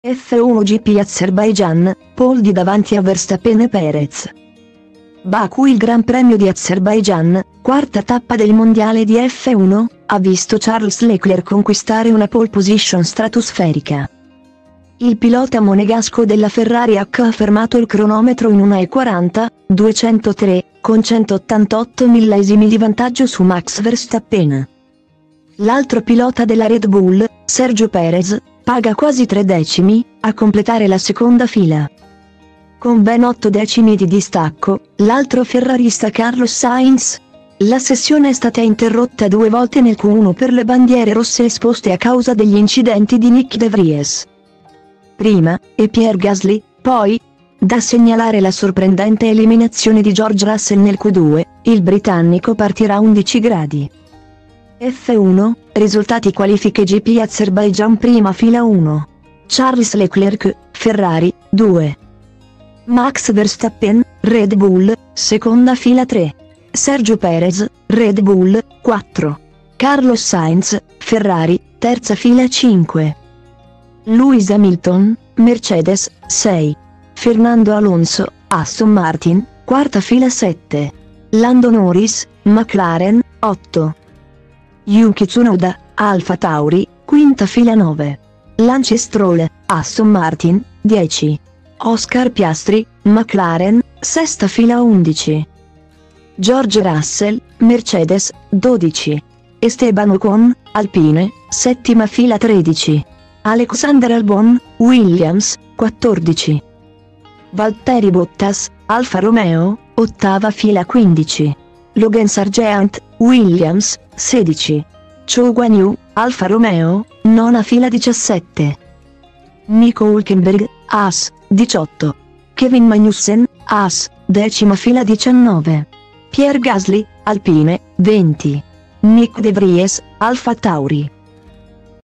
F1 GP Azerbaijan, pole davanti a Verstappen e Perez. Baku. Il Gran Premio di Azerbaijan, quarta tappa del mondiale di F1, ha visto Charles Leclerc conquistare una pole position stratosferica. Il pilota monegasco della Ferrari ha fermato il cronometro in 1:40,203, con 188 millesimi di vantaggio su Max Verstappen. L'altro pilota della Red Bull, Sergio Perez, paga quasi 3 decimi a completare la seconda fila. Con ben 8 decimi di distacco, l'altro ferrarista Carlos Sainz. La sessione è stata interrotta 2 volte nel Q1 per le bandiere rosse esposte a causa degli incidenti di Nyck de Vries prima, e Pierre Gasly, poi. Da segnalare la sorprendente eliminazione di George Russell nel Q2, il britannico partirà a 11 gradi. F1, risultati qualifiche GP Azerbaijan. Prima fila 1. Charles Leclerc, Ferrari, 2. Max Verstappen, Red Bull, seconda fila 3. Sergio Perez, Red Bull, 4. Carlos Sainz, Ferrari, terza fila 5. Lewis Hamilton, Mercedes, 6. Fernando Alonso, Aston Martin, quarta fila 7. Lando Norris, McLaren, 8. Yuki Tsunoda, Alfa Tauri, quinta fila 9. Lance Stroll, Aston Martin, 10. Oscar Piastri, McLaren, sesta fila 11. George Russell, Mercedes, 12. Esteban Ocon, Alpine, settima fila 13. Alexander Albon, Williams, 14. Valtteri Bottas, Alfa Romeo, ottava fila 15. Logan Sargeant, Williams, 16. Zhou Guanyu, Alfa Romeo, nona fila 17. Nico Hülkenberg, Haas, 18. Kevin Magnussen, Haas, decima fila 19. Pierre Gasly, Alpine, 20. Nyck de Vries, Alfa Tauri.